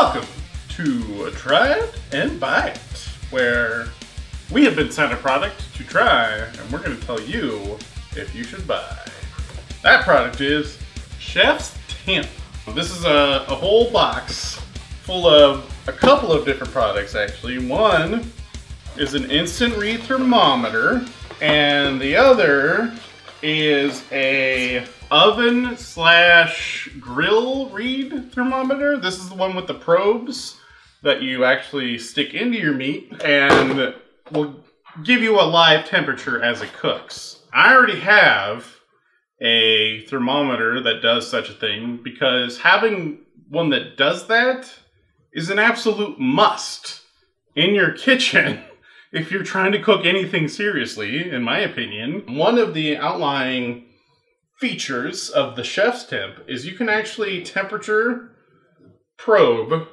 Welcome to Try It and Buy It, where we have been sent a product to try, and we're going to tell you if you should buy. That product is ChefsTemp. This is a whole box full of a couple of different products, actually. One is an instant read thermometer, and the other is a oven slash grill read thermometer. This is the one with the probes that you actually stick into your meat and will give you a live temperature as it cooks. I already have a thermometer that does such a thing because having one that does that is an absolute must in your kitchen if you're trying to cook anything seriously, in my opinion. One of the outlying features of the ChefsTemp is you can actually temperature probe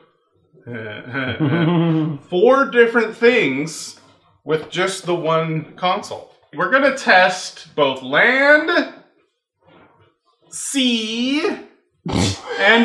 4 different things with just the one console. We're gonna test both land, sea, and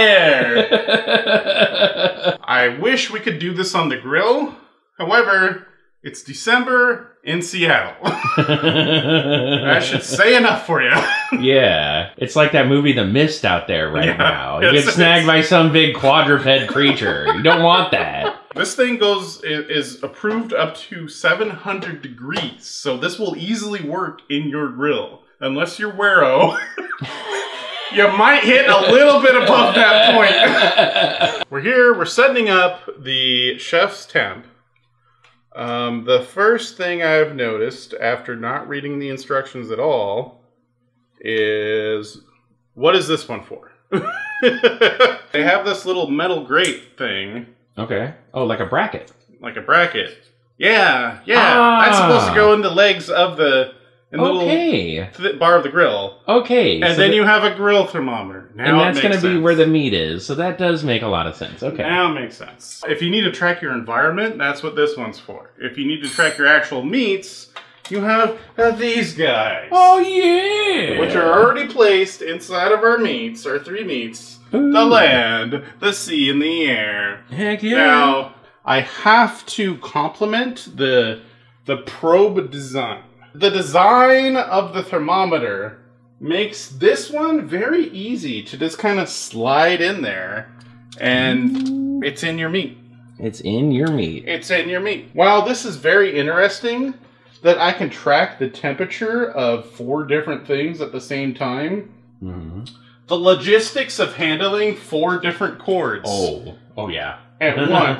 air. I wish we could do this on the grill. However, it's December in Seattle. That should say enough for you. Yeah. It's like that movie The Mist out there right now. You get snagged by some big quadruped creature. You don't want that. This thing is approved up to 700 degrees, so this will easily work in your grill. Unless you're Wero, you might hit a little bit above that point. We're here, we're setting up the ChefsTemp. The first thing I've noticed after not reading the instructions at all is, what is this one for? They have this little metal grate thing. Okay. Oh, like a bracket. Like a bracket. Yeah, yeah. That's supposed to go in the legs of the little bar of the grill. Okay. And so then you have a grill thermometer. Now and that's going to be where the meat is. So that does make a lot of sense. Okay. Now it makes sense. If you need to track your environment, that's what this one's for. If you need to track your actual meats, you have these guys. Oh, yeah. Which are already placed inside of our meats, our 3 meats. Ooh. The land, the sea, and the air. Heck yeah. Now, I have to compliment the probe design. The design of the thermometer makes this one very easy to just kind of slide in there, and it's in your meat. It's in your meat. It's in your meat. While this is very interesting that I can track the temperature of 4 different things at the same time, the logistics of handling 4 different cords. Oh yeah. At once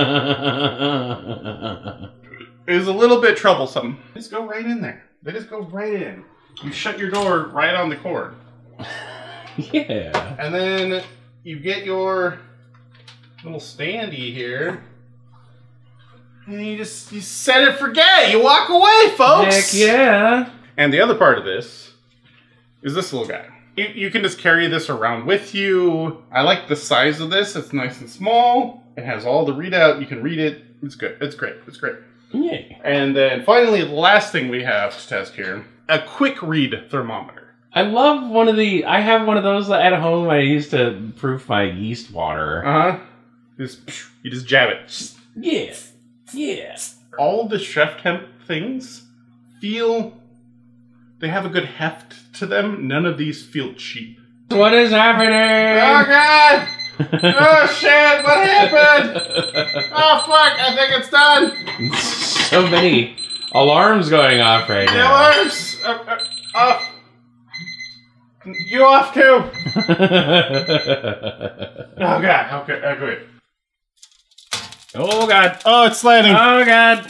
is a little bit troublesome. Just go right in there. They just go right in. You shut your door right on the cord. Yeah. And then you get your little standee here. And you set it, forget. You walk away, folks. Heck yeah. And the other part of this is this little guy. You can just carry this around with you. I like the size of this. It's nice and small. It has all the readout. You can read it. It's good. It's great. It's great. Yeah. And then finally, the last thing we have to test here, a quick read thermometer. I love I have one of those at home. I used to proof my yeast water. You just jab it. Yeah. Yeah. All the ChefsTemp things they have a good heft to them. None of these feel cheap. What is happening? Oh, God! Oh, shit! What happened? Oh, fuck! I think it's done! So many alarms going off right now. Alarms! Off! You off, too! Oh, God. Okay. Oh, God. Oh, it's sliding. Oh, God.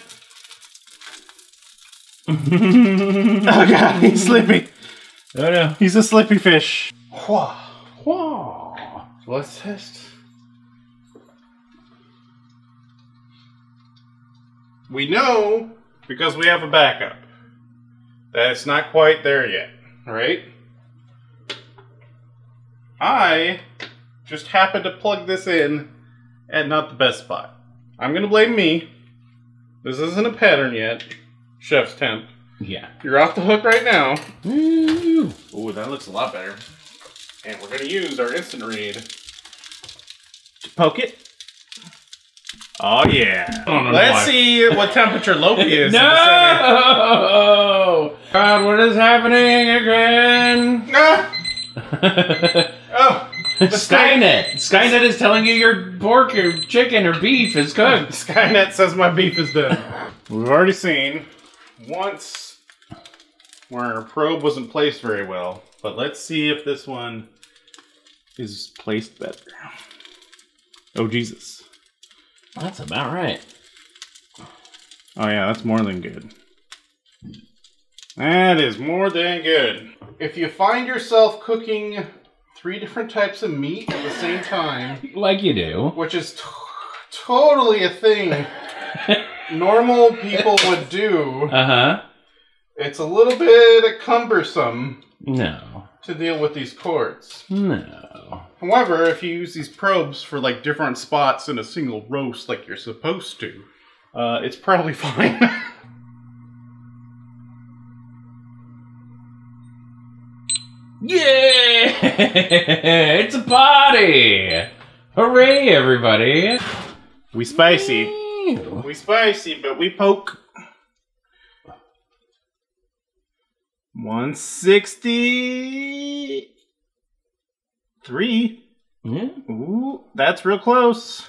Oh, God. He's slippy. Oh, no. He's a slippy fish. Whoa. So let's test. We know, because we have a backup, that it's not quite there yet, right? I just happened to plug this in at not the best spot. I'm going to blame me. This isn't a pattern yet. ChefsTemp. Yeah. You're off the hook right now. Ooh, that looks a lot better. And we're going to use our instant read to poke it Oh, yeah. Let's see what temperature Lofi is. No! God, what is happening again? Oh, Skynet. Skynet is telling you your pork, your chicken, or beef is cooked. Skynet says my beef is done. We've already seen once where our probe wasn't placed very well, but let's see if this one is placed better. Oh, Jesus. That's about right. Oh, yeah, that's more than good. That is more than good. If you find yourself cooking 3 different types of meat at the same time, like you do, which is totally a thing normal people would do, it's a little bit cumbersome. No. To deal with these cords. No. However, if you use these probes for like different spots in a single roast like you're supposed to, it's probably fine. Yeah! It's a party! Hooray, everybody! We spicy. We spicy, but we poke. 163. Yeah. Ooh, that's real close.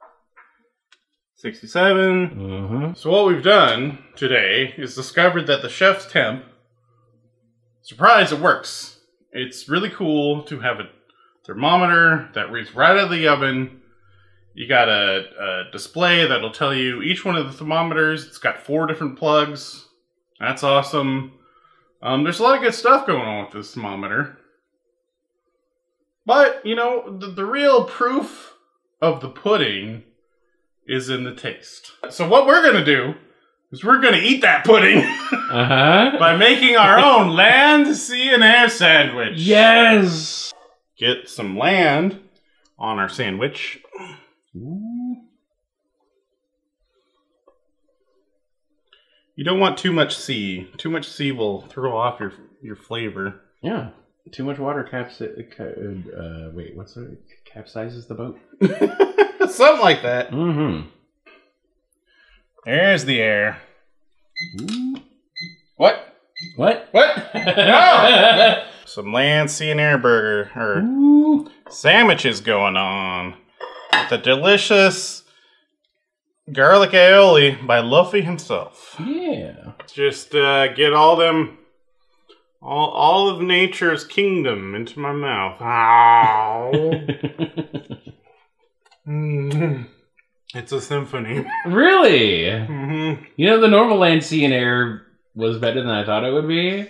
67. So what we've done today is discovered that the chef's temp, surprise, it works. It's really cool to have a thermometer that reads right out of the oven. You got a display that'll tell you each one of the thermometers. It's got 4 different plugs. That's awesome. There's a lot of good stuff going on with this thermometer. But, you know, the real proof of the pudding is in the taste. So what we're going to do is we're going to eat that pudding by making our own land, sea, and air sandwich. Yes! Get some land on our sandwich. Ooh. You don't want too much sea. Too much sea will throw off your flavor. Yeah. Too much water wait, what's it? Capsizes the boat? Something like that. There's the air. Ooh. What? What? No! Some land, sea, and air burger, or sandwiches going on. With the delicious garlic aioli by Luffy himself. Yeah. Just get all of nature's kingdom into my mouth. It's a symphony. Really? You know, the normal land, sea, and air was better than I thought it would be.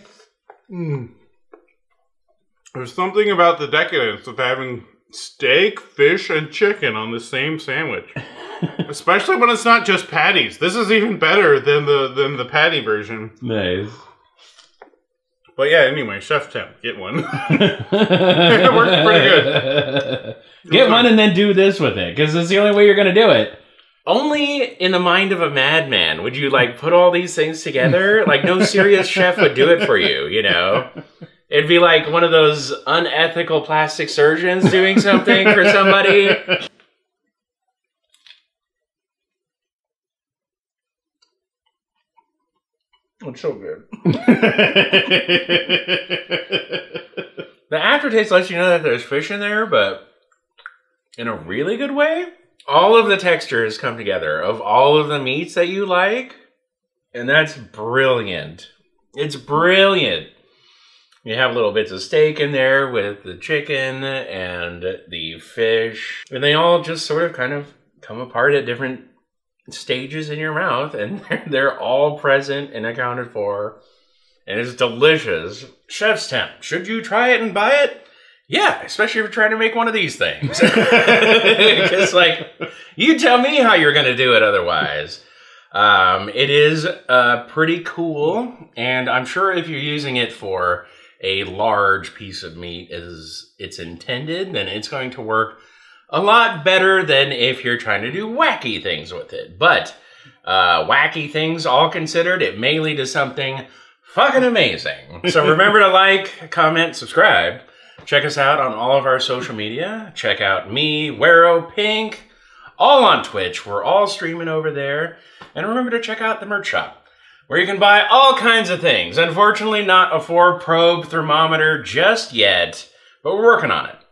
There's something about the decadence of having steak, fish, and chicken on the same sandwich. Especially when it's not just patties. This is even better than the patty version. Nice. But yeah, anyway, Chef Temp, get one. It worked pretty good. Get one and then do this with it, because it's the only way you're going to do it. Only in the mind of a madman would you, like, put all these things together. Like, no serious chef would do it for you, you know? It'd be like one of those unethical plastic surgeons doing something for somebody. It's so good. The aftertaste lets you know that there's fish in there, but in a really good way. All of the textures come together of all of the meats that you like, and that's brilliant. It's brilliant. You have little bits of steak in there with the chicken and the fish, and they all just sort of kind of come apart at different stages in your mouth, and they're all present and accounted for, and it's delicious. Chef's Temp. Should you try it and buy it? Yeah, especially if you're trying to make one of these things. Because, like, you tell me how you're going to do it otherwise. It is pretty cool, and I'm sure if you're using it for a large piece of meat as it's intended, then it's going to work a lot better than if you're trying to do wacky things with it. But wacky things all considered, it may lead to something fucking amazing. So remember to like, comment, subscribe. Check us out on all of our social media. Check out me, Wero, Pink, all on Twitch. We're all streaming over there. And remember to check out the merch shop, where you can buy all kinds of things. Unfortunately, not a 4-probe thermometer just yet, but we're working on it.